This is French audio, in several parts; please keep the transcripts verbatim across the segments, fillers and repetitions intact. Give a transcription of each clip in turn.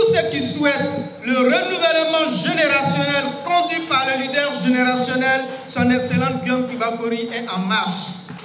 ceux qui souhaitent le renouvellement générationnel conduit par le leader générationnel, son excellent Guillaume Kibakori, est en marche.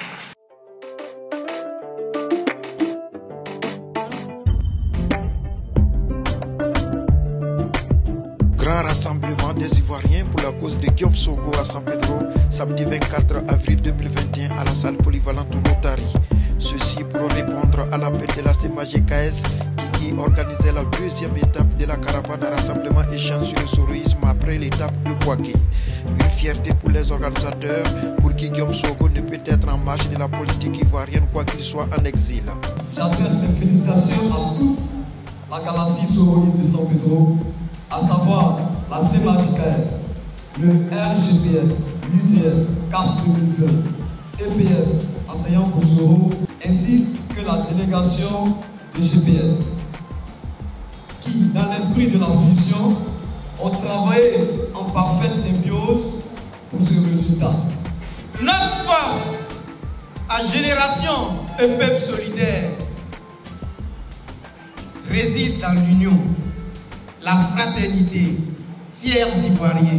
Grand rassemblement des Ivoiriens pour la cause de Guillaume Soro à San Pedro, samedi vingt-quatre avril deux mille vingt et un à la salle polyvalente Rotary. Ceci pour répondre à l'appel de la C M A G K S qui y organisait la deuxième étape de la caravane à rassemblement échange sur le soroïsme après l'étape de Bouaké. Une fierté pour les organisateurs pour qui Guillaume Soro ne peut être en marge de la politique ivoirienne quoi qu'il soit en exil. J'adresse mes félicitations à toute la galaxie soroïste de San Pedro, à savoir la C M A G K S, le R G P S, l'U D S, C A P deux mille vingt, E P S, enseignant pour Soro, ainsi que la délégation de G P S, qui, dans l'esprit de la fusion, ont travaillé en parfaite symbiose pour ce résultat. Notre force à Génération et Peuple Solidaire réside dans l'union, la fraternité, fiers Ivoiriens.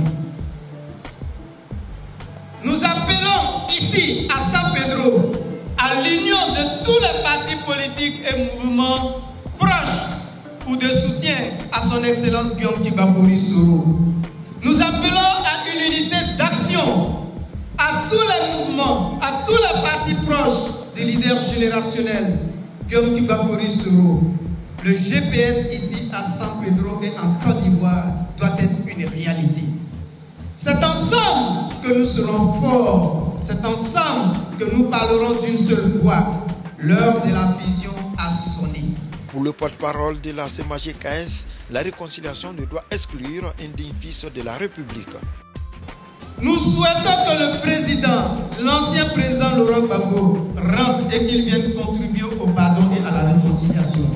Nous appelons ici à San Pedro à l'union de tous les partis politiques et mouvements proches ou de soutien à son Excellence Guillaume Kibakori Soro. Nous appelons à une unité d'action à tous les mouvements, à tous les partis proches des leaders générationnels Guillaume Kibakori Soro. Le G P S ici à San Pedro et en Côte d'Ivoire doit être une réalité. C'est ensemble que nous serons forts, c'est ensemble que nous parlerons d'une seule voix. L'heure de la vision a sonné. Pour le porte-parole de la C M A G K S, la réconciliation ne doit exclure un digne fils de la République. Nous souhaitons que le président, l'ancien président Laurent Gbagbo, rentre et qu'il vienne contribuer au pardon et à la réconciliation.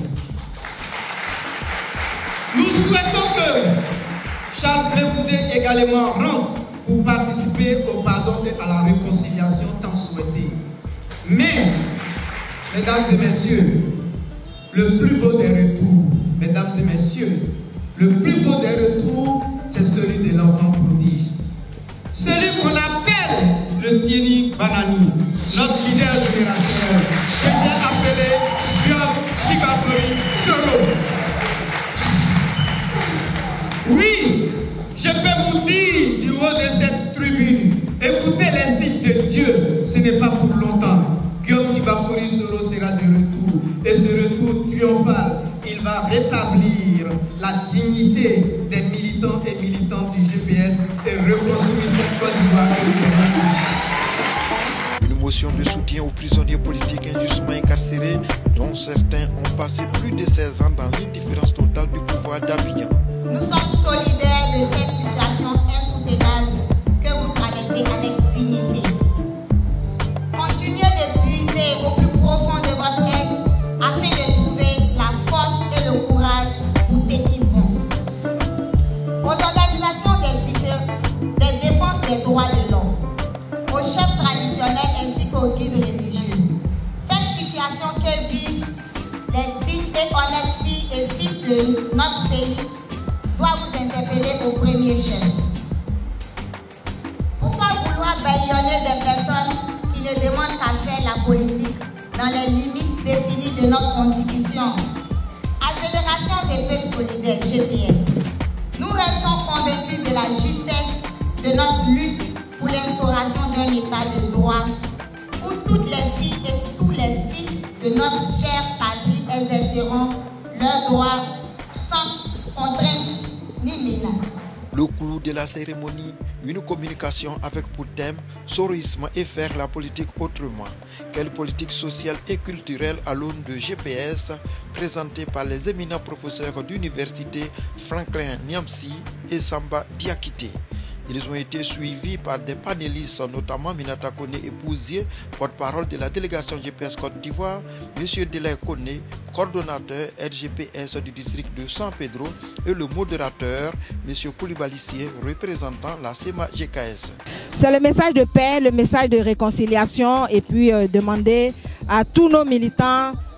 Nous souhaitons que Charles Blé Goudé également rentre pour participer au pardon et à la réconciliation tant souhaitée. Mais, mesdames et messieurs, le plus beau des retours, mesdames et messieurs, le plus beau des retours, c'est celui de l'enfant prodige. Celui qu'on appelle le Thierry Banani, notre leader générationnel, que j'ai appelé Guillaume Kibakori Soro. Oui, je peux vous dire du haut de cette tribune, écoutez les signes de Dieu, ce n'est pas pour longtemps. Guillaume Kibakori Soro sera de retour, et ce retour triomphal, il va rétablir la dignité des militants et militantes du G P S et reconstruire cette Côte d'Ivoire que nous avons. Une motion de soutien aux prisonniers politiques injustement incarcérés, dont certains ont passé plus de seize ans dans l'indifférence totale du pouvoir d'Abidjan. Nous sommes solidaires de cette situation insoutenable que vous traversez avec dignité. Continuez de puiser au plus profond de votre être afin de trouver la force et le courage pour tenir bon. Aux organisations des, des défenses des droits de l'homme, aux chefs traditionnels ainsi qu'aux guides religieux, cette situation que vivent les dignes et honnêtes filles et fils de notre pays doit vous interpeller au premier chef. Pourquoi vouloir bâillonner des personnes qui ne demandent qu'à faire la politique dans les limites définies de notre Constitution? À Génération des Peuples Solidaires, G P S, nous restons convaincus de la justesse de notre lutte pour l'instauration d'un état de droit où toutes les filles et tous les fils de notre chère patrie exerceront leurs droits sans contrainte ni menace. Le clou de la cérémonie, une communication avec pour thème soroïsme et faire la politique autrement. Quelle politique sociale et culturelle à l'aune de G P S, présentée par les éminents professeurs d'université Franklin Niamsi et Samba Diakité. Ils ont été suivis par des panélistes, notamment Minata Kone Epouzier, porte-parole de la délégation G P S Côte d'Ivoire, M. Delay Kone, coordonnateur R G P S du district de San Pedro, et le modérateur, M. Koulibaly, représentant la C M A G K S. C'est le message de paix, le message de réconciliation, et puis euh, demander à tous nos militants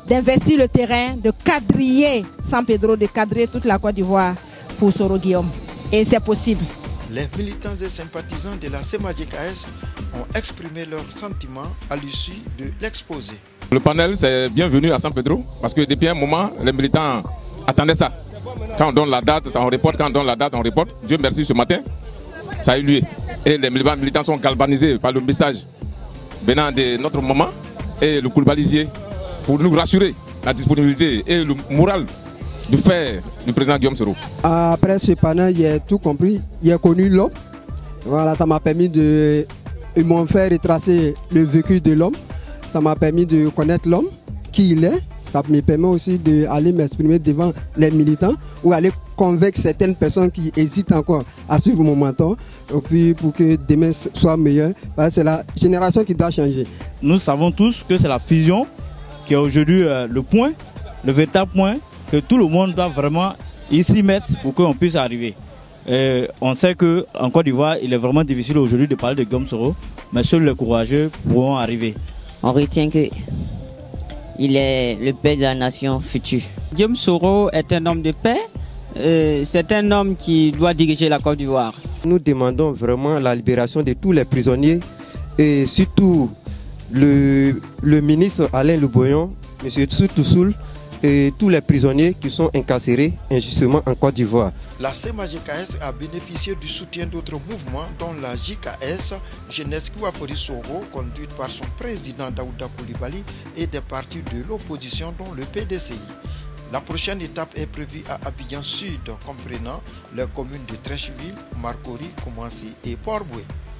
d'investir le terrain, de quadriller San Pedro, de quadriller toute la Côte d'Ivoire pour Soro Guillaume. Et c'est possible. Les militants et sympathisants de la C M A J K S ont exprimé leurs sentiments à l'issue de l'exposé. Le panel, c'est bienvenu à San Pedro parce que depuis un moment, les militants attendaient ça. Quand on donne la date, ça on reporte. Quand on donne la date, on reporte. Dieu merci, ce matin, ça a eu lieu. Et les militants sont galvanisés par le message venant de notre maman et le Koulibaly pour nous rassurer la disponibilité et le moral du fait du président Guillaume Soro. Après ce panel, j'ai tout compris. J'ai connu l'homme. Voilà, ça m'a permis de... Ils m'ont fait retracer le vécu de l'homme. Ça m'a permis de connaître l'homme, qui il est. Ça me permet aussi d'aller m'exprimer devant les militants ou aller convaincre certaines personnes qui hésitent encore à suivre mon mentor. Et puis pour que demain soit meilleur, parce que c'est la génération qui doit changer. Nous savons tous que c'est la fusion qui est aujourd'hui euh, le point, le véritable point que tout le monde doit vraiment ici mettre pour qu'on puisse arriver. Et on sait qu'en Côte d'Ivoire, il est vraiment difficile aujourd'hui de parler de Guillaume Soro, mais seuls les courageux pourront arriver. On retient que il est le père de la nation future. Guillaume Soro est un homme de paix. Euh, c'est un homme qui doit diriger la Côte d'Ivoire. Nous demandons vraiment la libération de tous les prisonniers et surtout le, le ministre Alain Louboyon, M. Tsoutoussoul et tous les prisonniers qui sont incarcérés injustement en Côte d'Ivoire. La C M A J K S a bénéficié du soutien d'autres mouvements dont la J K S, Jeunesse Kouafori Soro, conduite par son président Daouda Koulibaly et des partis de l'opposition dont le P D C I. La prochaine étape est prévue à Abidjan Sud, comprenant les communes de Treichville, Marcory, Koumassi et Port-Boué.